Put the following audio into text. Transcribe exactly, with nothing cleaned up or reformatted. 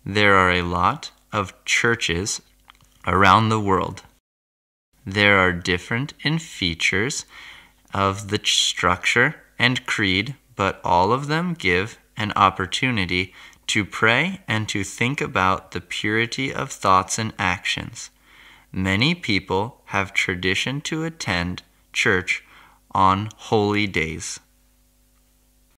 There are a lot of churches around the world. There are different in features of the structure and creed, but all of them give an opportunity to pray and to think about the purity of thoughts and actions. Many people have tradition to attend church on holy days.